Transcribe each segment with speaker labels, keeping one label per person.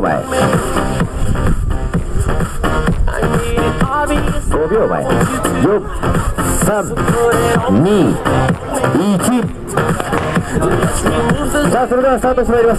Speaker 1: 前、5秒前、4、3、2、1。さあそれではスタートしてまいりました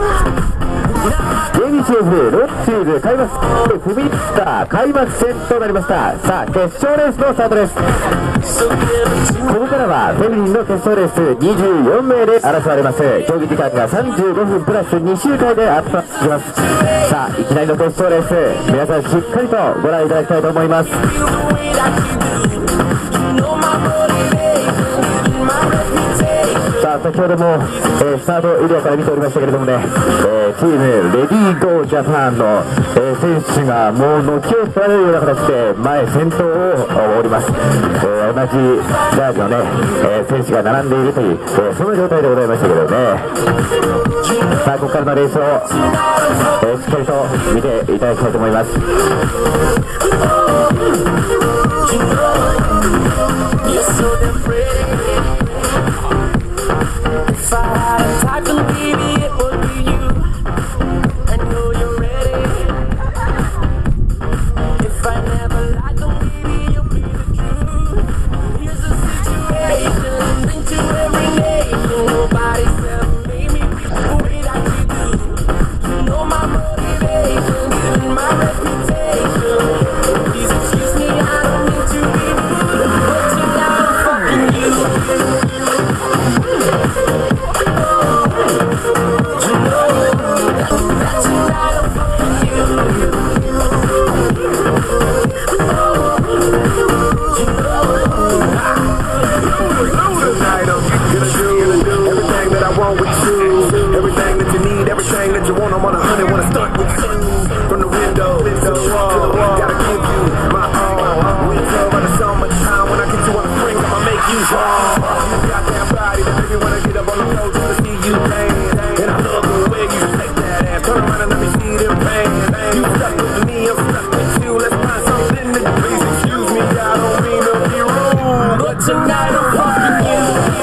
Speaker 1: 。JBCF ロッチーズ開幕踏み切った開幕戦となりました。さあ決勝レースのスタートです。ここからはフェミニンの決勝レース24名で争われます。競技時間が35分プラス2周回で集まってきます。さあいきなりの決勝レース、皆さんしっかりとご覧いただきたいと思います。さあ先ほども、スタートエリアから見ておりましたけれどもね、チームレディーゴージャパンの、選手がもう軒を連ねるような形で前先頭をおります。同じジャージのね、選手が並んでいるという、その状態でございましたけどね。さあここからのレースを、しっかりと見ていただきたいと思います。If I had a title, baby, it would be you. I know you're ready. If I never lied, then baby, you'll be the truth. Here's a situation linked to every nation. Nobody's ever made me feel the way that you do. You know my motivation and my reputation. Please excuse me, I don't mean to be rude, but tonight I'm fucking you. Everything that you need, everything that you want, I'm on 100, wanna start with you. From the window to the wall, gotta give you my all. We love on the summertime, when I get you on the spring, I'ma make you fall. You got that body that make me wanna get up on the floor just to see you dance. And I love the way you shake that ass, turn around and let me see them pants. You stuck with me, I'm stuck with you, let's find something to do. Please excuse me, I don't mean to be rude, but tonight I'm fucking you.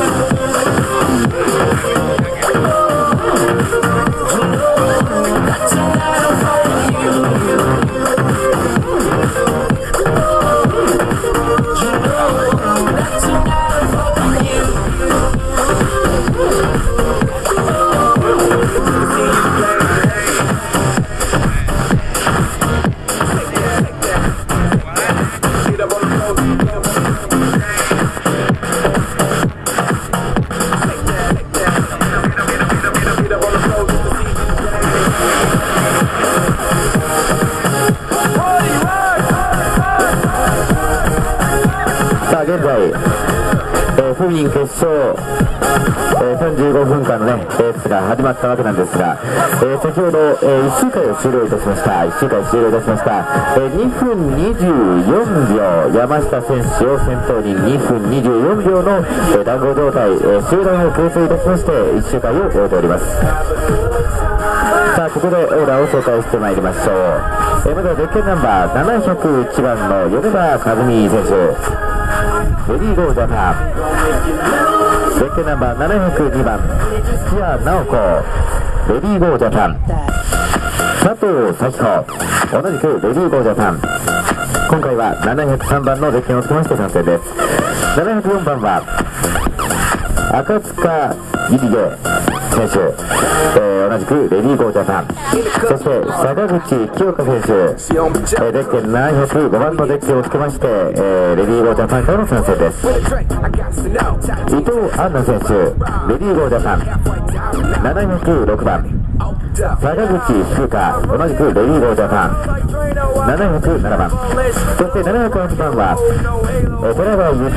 Speaker 1: 現在、フミン決勝、35分間のね、レースが始まったわけなんですが、先ほど、1周回を終了いたしました。1周回終了いたしました。2分24秒、山下選手を先頭に2分24秒の、団子状態、集団を形成いたしまして、1周回を終えております。さあ、ここでオーダーを紹介してまいりましょう。まずはゼッケンナンバー701番の米田和美選手。レディーゴージャパン。ゼッケンナンバー702番土屋直子、レディーゴージャパン。佐藤咲子、同じくレディーゴージャパン。今回は703番のゼッケンをつけまして参戦です。704番は赤塚ゆりえ選手、同じくレディーゴージャパン。そして坂口清香選手、ゼッケン705番のゼッケンをつけまして、レディーゴージャパンからの参戦です。伊藤杏奈選手、レディーゴージャパン。706番坂口福香、同じくレディーゴージャパン。707番、そして708番は寺川由紀、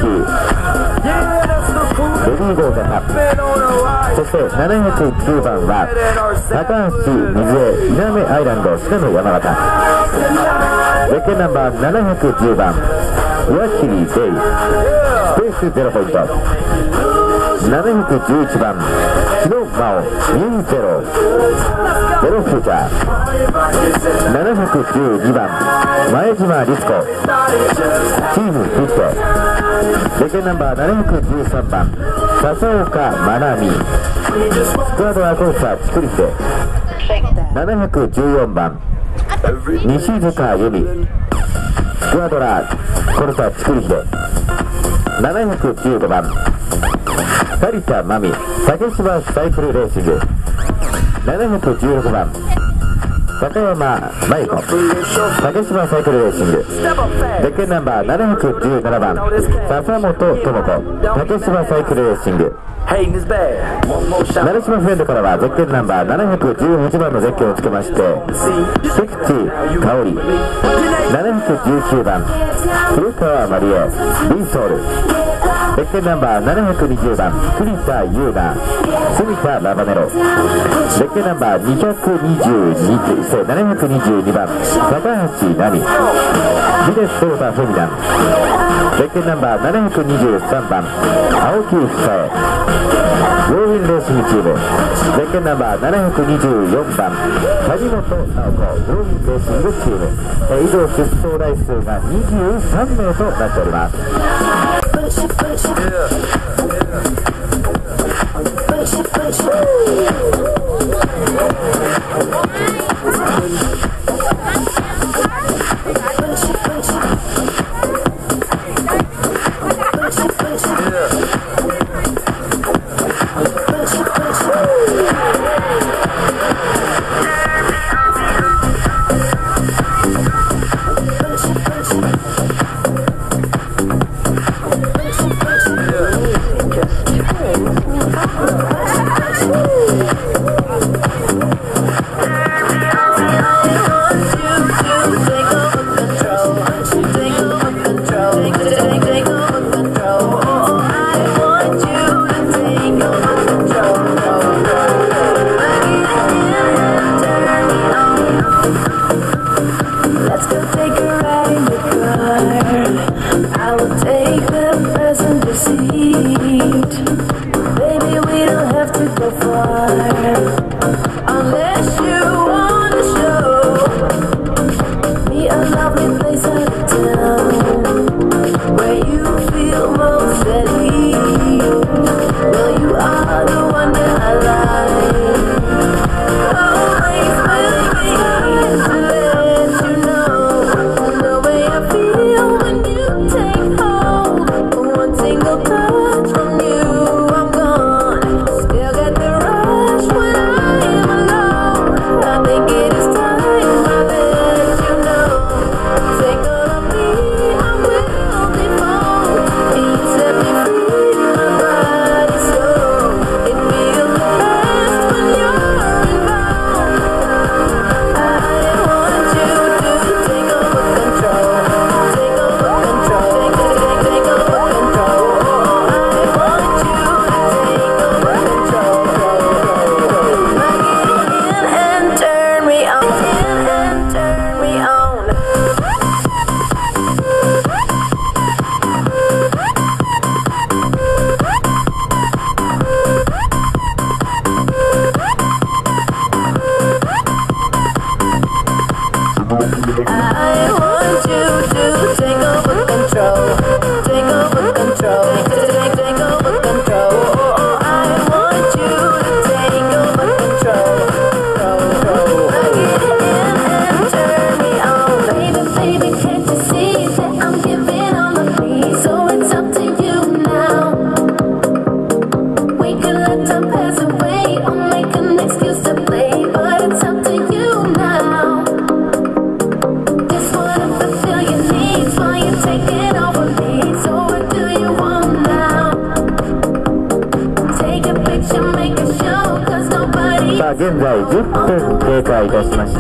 Speaker 1: レディーゴージャパン。そして709番は高橋水江、稲目アイランド信濃山形。ゼッケンナンバー710番岩切デイ、スペース0ポイント。711番日野真央、2ゼロゼロフューチャー。712番前島律子、チームフィット。ゼッケンナンバー713番笹岡真奈美、スクワドアコースターチクリス。 714番西塚由美スクワドラコルサ作り秀。715番成田真美竹芝サイクルレーシング。716番高山真由子竹芝サイクルレーシング。ゼッケンナンバー717番笹本智子竹芝サイクルレーシング。成島フレンドからはゼッケンナンバー718番のゼッケンをつけまして関地香織。719番古川マリエリーソール。ゼッケンナンバー720番栗田優奈住田ラバネロ。ゼッケンナンバー722番高橋奈美ビデスソーダフェミナン。ゼッケンナンバー723番青木房江ウォーウィンレーシングチーム。ゼッケンナンバー724番谷本直子ウォーウィンレーシングチーム。以上出走台数が23名となっております。現在10分経過いたしまして、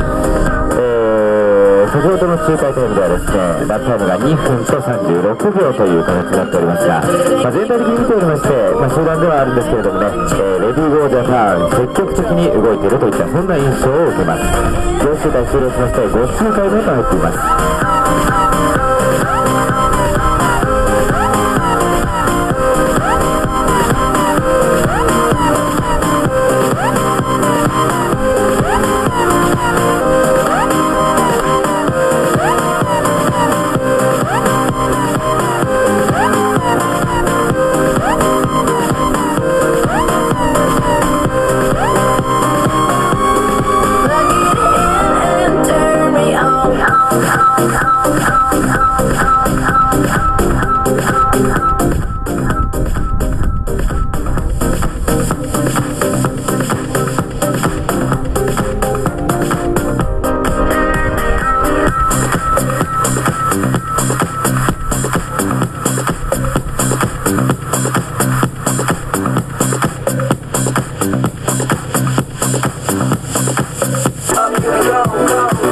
Speaker 1: 先ほどの周回タイムではですね、ラップタイムが2分と36秒という形になっておりますが、全体的に見ておりまして、集団ではあるんですけれどもね、レディーゴージャパン積極的に動いているといったそんな印象を受けます。4周回終了しまして5周回目と入っています。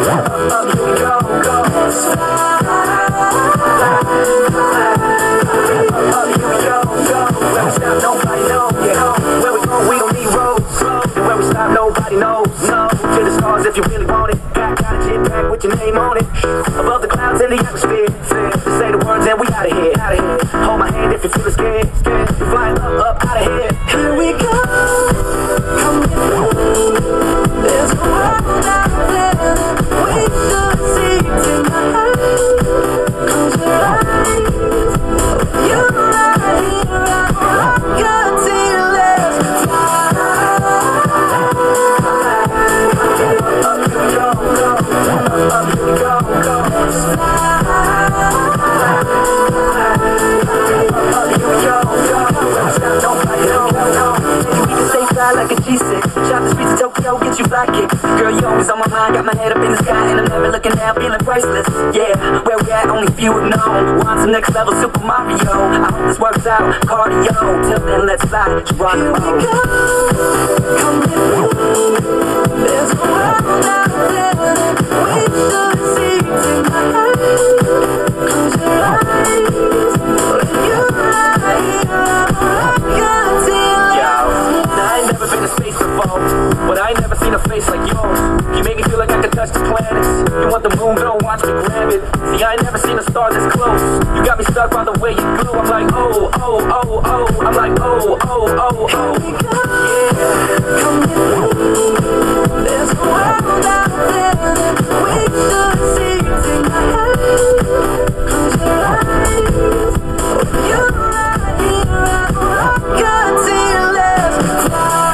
Speaker 2: Nobody knows, no, to the stars if you really want it. Got a jet pack with your name on it. Above the clouds in the atmosphere. Just say the words and we out of here. Hold my hand if you feel scared. You're flying up, out of here. Here we go. Come with me. There's a world out there that we should see tonight. Close your eyes. You're right here. I'm your till let's fly. Like a G6, shot the streets of Tokyo, get you fly kicks. Girl, you always on my mind, got my head up in the sky, and I'm never looking down, feeling priceless. Yeah, where we at, only few have known. We're on some next level Super Mario. I hope this works out, cardio. Till then, let's fly, Geronimo. Here we go, come with me. There's a world out there that we should see tonight. Close your eyes, you're right here. Never been to space before, but I ain't never seen a face like yours. You make me feel like I can touch the planets. You want the moon, don't watch me grab it. See, I ain't never seen a star this close. You got me stuck by the way you glow. I'm like, oh, oh, oh, oh. I'm like, oh, oh, oh, oh. Here we go. Yeah, come with me. There's a world out there that we should see tonight. Close your eyes. You're right here. I'm your till let's fly.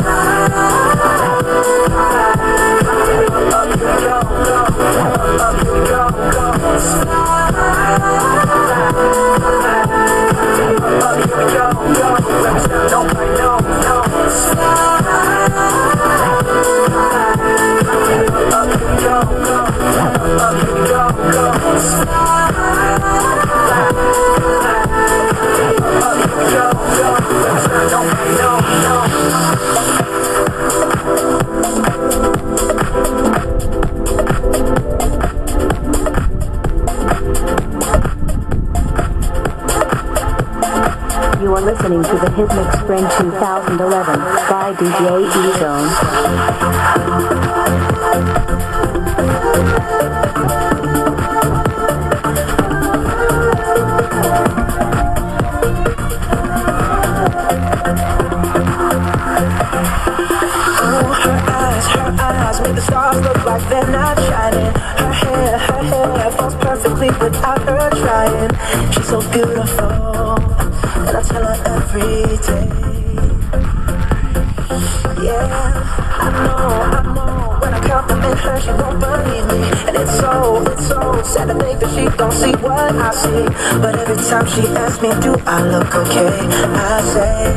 Speaker 3: You are listening to the Hit Mix Spring 2011 by DJ E-Zone.
Speaker 2: Make the stars look like they're not shining. Her hair falls perfectly without her trying. She's so beautiful, and I tell her every day. Yeah, I know, when I compliment her, she won't believe me. And it's so sad to think that she don't see what I see. But every time she asks me, do I look okay? I say,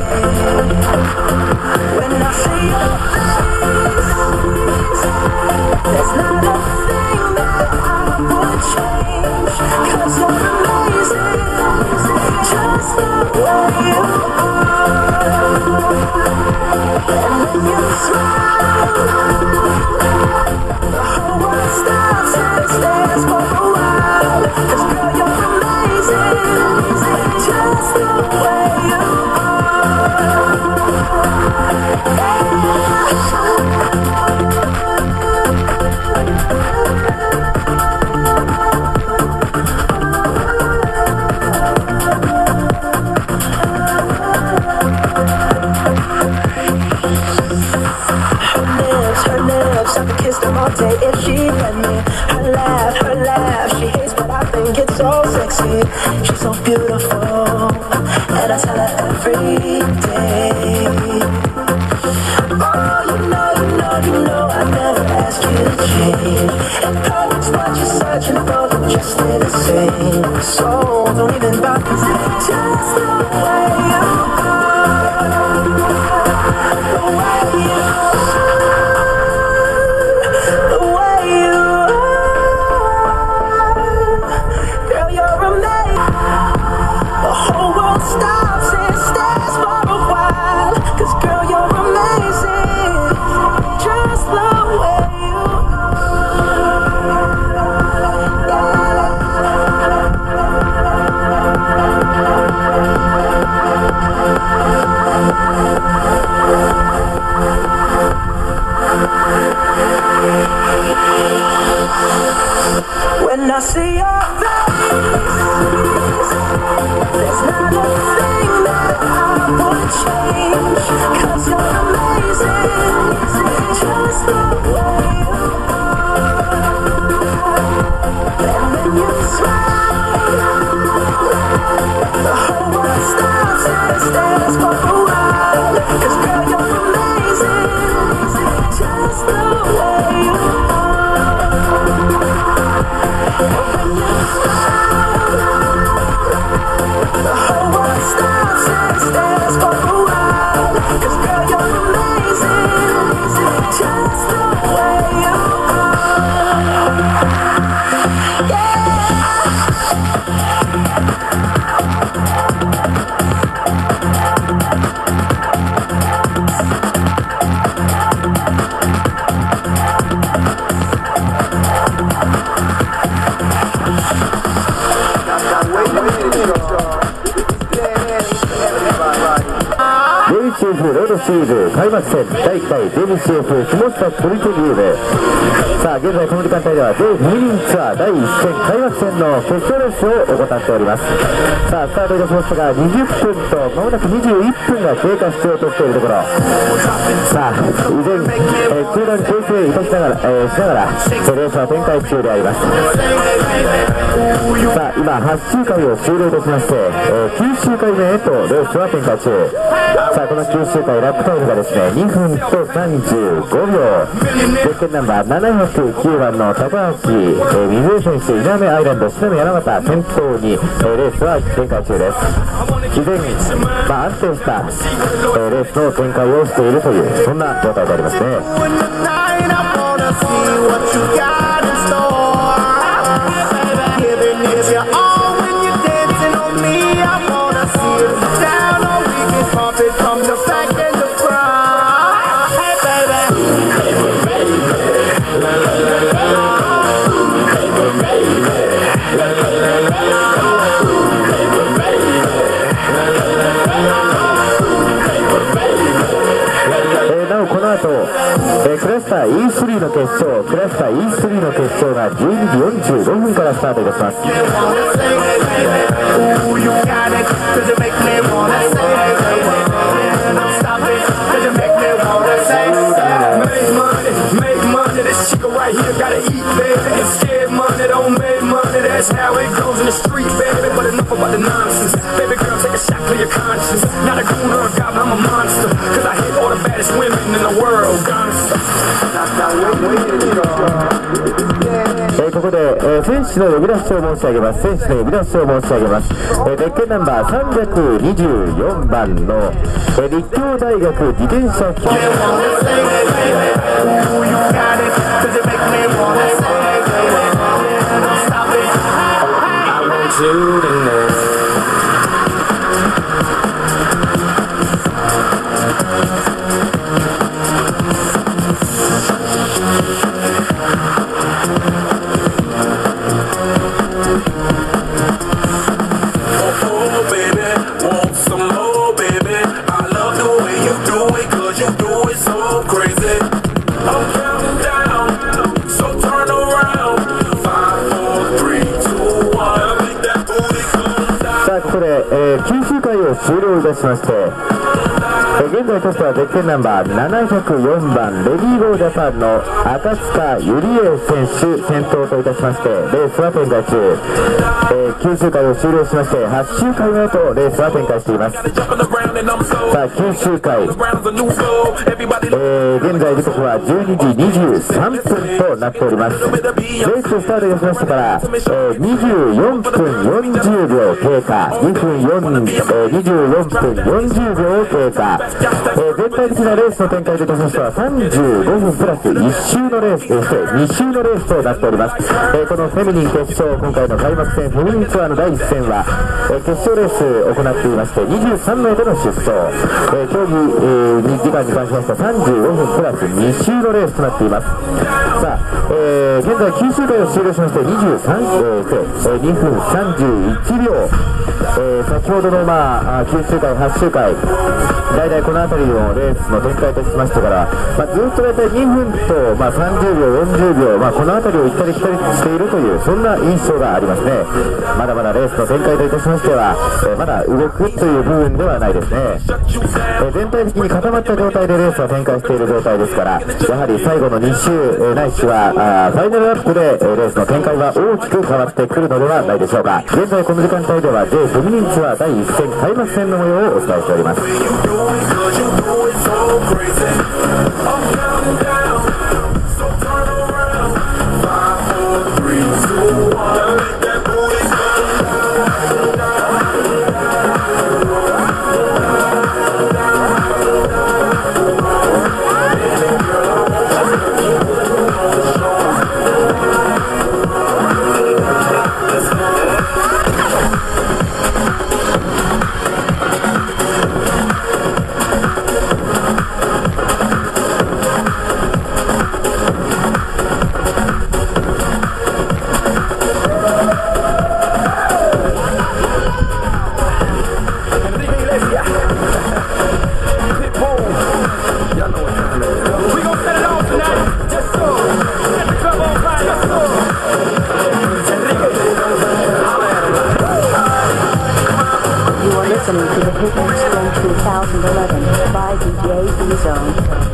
Speaker 2: when I see your face, there's not a thing that I would change. 'Cause you're amazing, just the way you are. And when you smile, the whole world stops and stares for a while. 'Cause girl, you're amazing, just the way you are. Her lips, I could kiss them all day if she let me. Her laugh, she hates but I think it's so sexy. She's so beautiful, and I tell her every day. Oh, you know, I never ask you to change. And girl, it's what you're searching for, you just stay the same. So don't even bother, just the way you are, the way you are. Stops and stares for a while. 'Cause girl, you're amazing, just the way you are.
Speaker 4: I see your face, there's not a thing that I would change, 'cause you're amazing, just the way you are. And when you smile, the whole world stops and stares for a while, 'cause girl, you're amazing, just the way you are. And when you smile, the whole world stops and stares for a while, 'cause girl, you're amazing, just the way you are. Yeah.
Speaker 1: JCF ロードシリーズ開幕戦第1回 JCF 下下トリトリーで、さあ現在この時間帯では全フィリンツアー第1戦開幕戦の決勝レースを行っております。さあスタートいたしましたが20分と間もなく21分が経過しようとしているところ、さあ依然、中断形成いたしながら、レースは展開中であります。さあ今8周回を終了いたしまして、9周回目へとレースは展開中。さあこの9周回ラップタイムがですね2分と35秒、ゼッケンナンバー709番の高橋水江選手、稲目アイランド篠宮山形先頭に、レースは展開中です。依然、安定した、レースの展開をしているというそんな状態でありますね。なおこの後、クラスター E3 の決勝、クラスター E3 の決勝が12時45分からスタートいたします。Right here, gotta eat, baby. And scared money don't make money. That's how it goes in the street, baby. But enough about the nonsense. Baby girl, take a shot, clear your conscience. Not a goon or a goblin, I'm a monster. Cause I hit all the baddest women in the world. Gangsta. ここで、選手の呼び出しを申し上げます。選手の呼び出しを申し上げます。ゼッケンナンバー324番の、立教大学自転車競技。9周回を終了いたしまして、現在トップはゼッケンナンバー704番レディーゴージャパンの赤塚ゆりえ選手先頭といたしまして、レースは展開中。9周回を終了しまして8周回目へとレースは展開しています。さあ9周回、現在時刻は12時23分となっております。レーススタートいたしましてから、24分40秒経過、24分40秒経過、全体的なレースの展開といたしましては35分プラス1周のレースとして2周のレースとなっております。このフェミニン決勝、今回の開幕戦フェミニンツアーの第1戦は、決勝レースを行っていまして23名での出走、競技、時間に関しましては35分プラス2周のレースとなっています。さあ、現在9周回を終了しまして2分31秒、先ほどの9周回8周回大体この辺りのレースの展開としましてから、ずっと大体2分と、30秒、40秒、この辺りを行ったり来たりしているというそんな印象がありますね。まだまだレースの展開といたしましては、まだ動くという部分ではないですね。全体的に固まった状態でレースを展開している状態ですから、やはり最後の2周、ないしはファイナルアップでレースの展開が大きく変わってくるのではないでしょうか。現在この時間帯では J フェミニンツアー第1戦開幕戦の模様をお伝えしております。
Speaker 3: Listening to the Hitmix Spring 2011 by DJ E-Zone.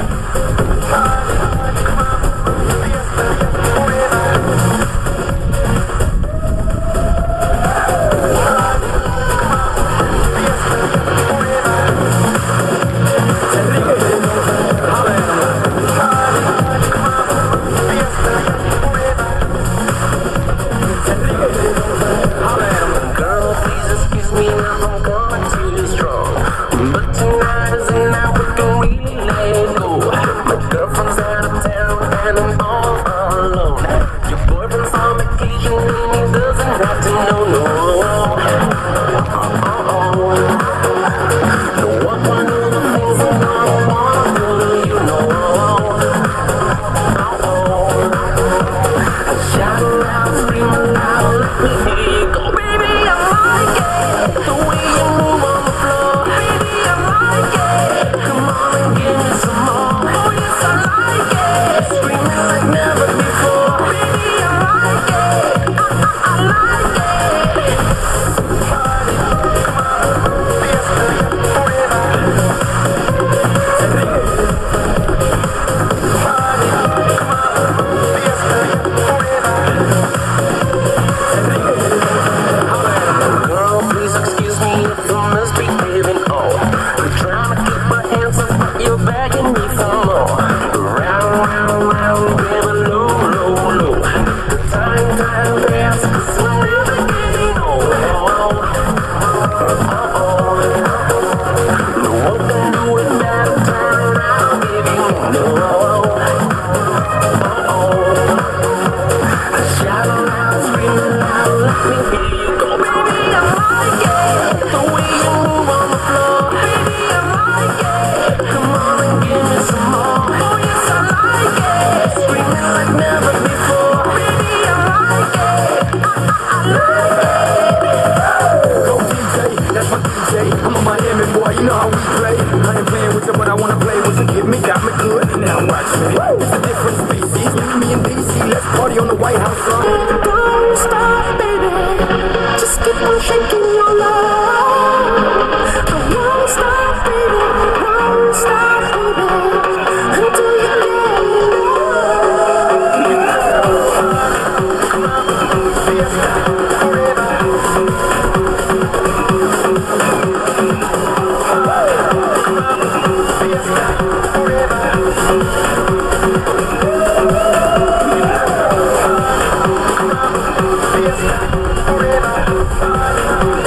Speaker 4: Forever.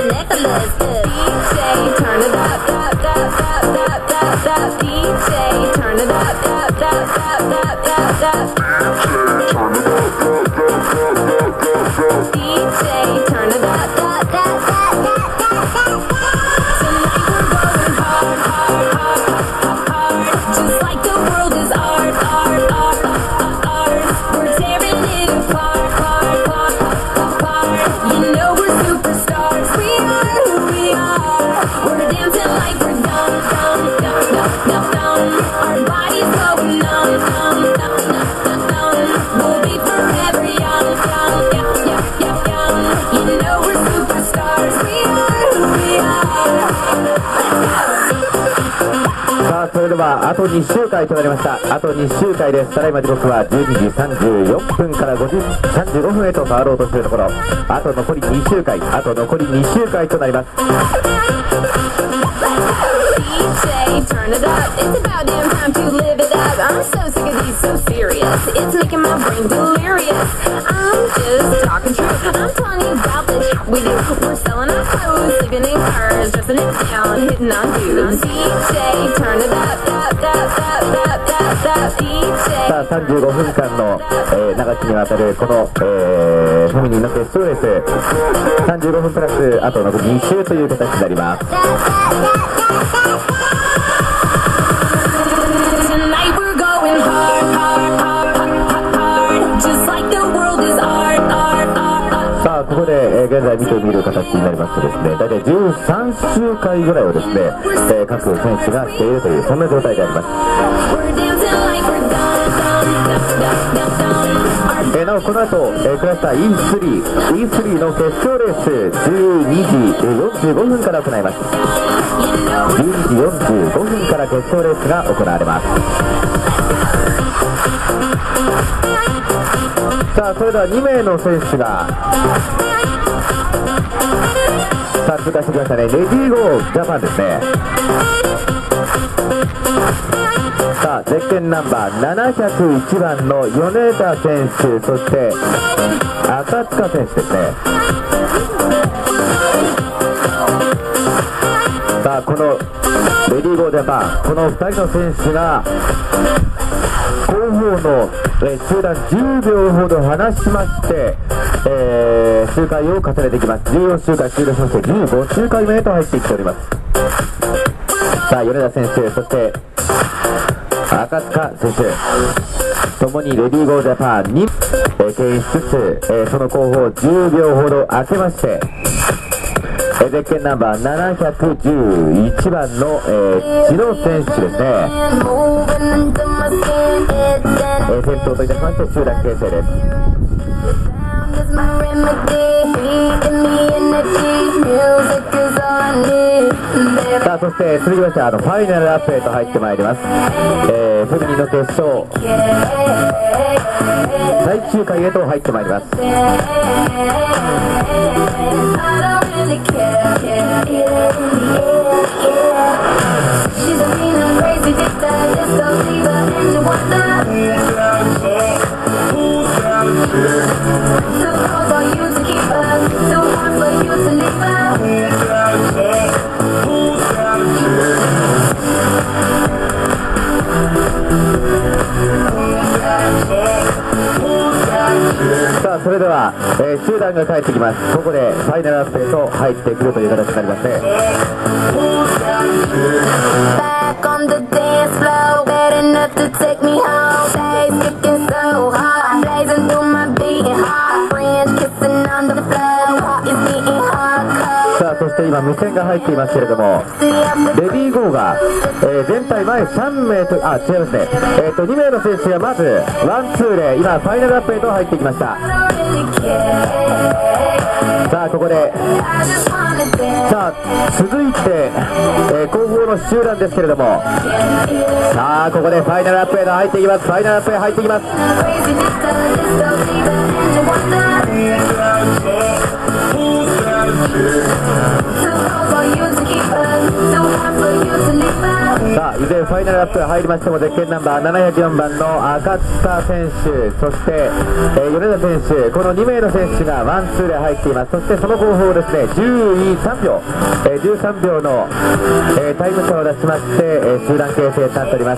Speaker 4: necklace. DJ, turn it up, up, up, up, up, up, up. DJ, turn it up, up, up, up, up, up, up. DJ, turn it up, up, up, up, up, up, up. Tonight we're going hard, hard, hard, hard, hard. Just like the world is art, art, art, art, art. We're tearing it apart, apart, apart, apart. You know we're superstars. We are who we are. We're dancing like we're dumb, dumb, dumb, dumb, dumb, dumb. Our bodies going numb, numb, numb, numb, numb. We'll be forever young, young, young, young, young, young. You know we're superstars. We are who we are.
Speaker 1: さあそれではあと2周回となりました。あと2周回です。ただいま時刻は12時34分から35分へと変わろうとしているところ、あと残り2周回、あと残り2周回となります。
Speaker 4: DJ, turn it up. It's about damn time to live it up. I'm so sick of these so serious. It's making my brain delirious. I'm just talking truth. I'm telling you about the shit we do. We're selling our clothes, sleeping in cars, dressing it down, hitting on dudes. DJ, turn it up, up, up, up, up, up, up. DJ.
Speaker 1: さあ35分間の、長きにわたるこの、フェミニンの決勝レース、35分プラスあと残り2周という形になります。
Speaker 4: Tonight we're going hard, hard, hard, hard, hard. Just like the world is art, art, art, art.
Speaker 1: さあここで、現在見てみる形になりますとですね、大体13周回ぐらいをですね、各選手がしているというそんな状態であります。
Speaker 4: We're dancing like we're dumb, dumb, dumb, dumb, dumb, dumb.
Speaker 1: なおこの後、クラスター E3 の決勝レース12時45分から行います。12時45分から決勝レースが行われます。さあそれでは2名の選手がさあ通過してきましたね。レディーゴージャパンですね。さあゼッケンナンバー701番の米田選手、そして赤塚選手ですね。さあこのレディーゴージャパン、この2人の選手が後方の集団10秒ほど離しまして、周回を重ねていきます。14周回終了しまして15周回目へと入っていっております。さあ米田選手、そして赤塚選手ともにレディーゴージャパンに牽引しつつ、その後方10秒ほど空けまして、ゼッケンナンバー711番の千野選手ですね、先頭といたしまして集団形成です。さあそして続きましてファイナルラップへと入ってまいります。フェミニンの決勝最終回へと入ってまいります。さあそれでは、集団が帰ってきます。ここでファイナルラップへと入ってくるという形になりますね。
Speaker 4: Back on the dance floor, bad enough to take me home. Days kicking so hard, blazing through my beating heart. Friends kissing on the floor, heart is beating hardcore.
Speaker 1: さあそして今無線が入っていますけれども、レディーゴーが、全体前3名と違いますね、2名の選手がまずワンツーで今ファイナルラップへと入ってきました。さあここでさあ続いて、後方の集団ですけれども、さあここでファイナルラップへと入っていきます。ファイナルラップへ入っていきます。 さあ依然ファイナルラップ入りましてもゼッケンナンバー704番の赤塚選手、そして、米田選手、この2名の選手がワンツーで入っています。そしてその後方ですね、13秒、13秒の、タイム差を出しまして、集団形成となっております。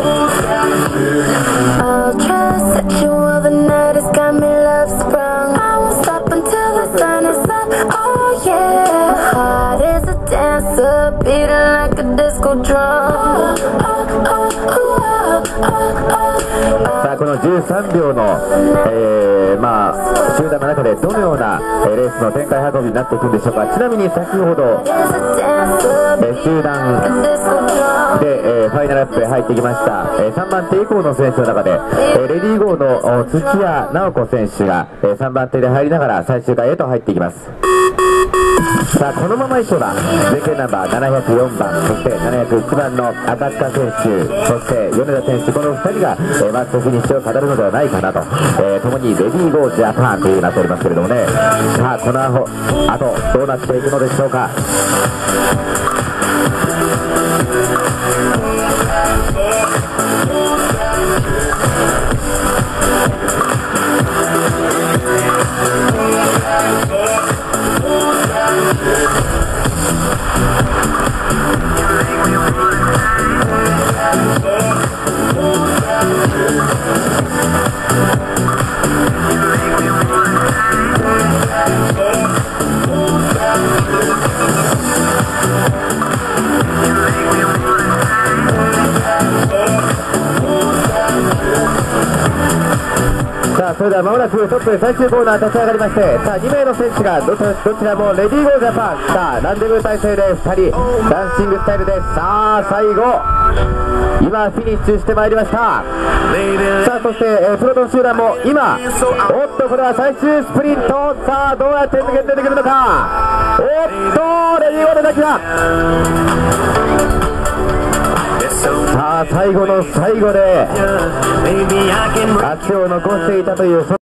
Speaker 4: I'll try to set you overnight. It's got me love sprung. I won't stop until the sun is up. Oh yeah, heart is a dancer, beating like a disco drum.
Speaker 1: さあこの13秒の、集団の中でどのような、レースの展開運びになっていくんでしょうか。ちなみに先ほど、集団で、ファイナルアップへ入ってきました、3番手以降の選手の中で、レディーゴーの土屋直子選手が、3番手で入りながら最終回へと入っていきます。さあこのまま一緒だ。ゼッケンナンバー704番、そして701番の赤塚選手、そして米田選手、この2人が、マッチフィニッシュを飾るのではないかなと、共にレディーゴージャパンというなっておりますけれどもね。さあこの後どうなっていくのでしょうか。さあそれではまもなくトップ最終コーナー立ち上がりまして、さあ2名の選手がどちらもレディーゴージャパン、さあランデブー体制で2人ダンシングスタイルです。さあ最後今フィニッシュしてまいりました。さあそして、プロトン集団も今おっとこれは最終スプリント、さあどうやって抜け出てくるのか。おっとレディーゴーでだけだ。さあ最後の最後で足を残していたという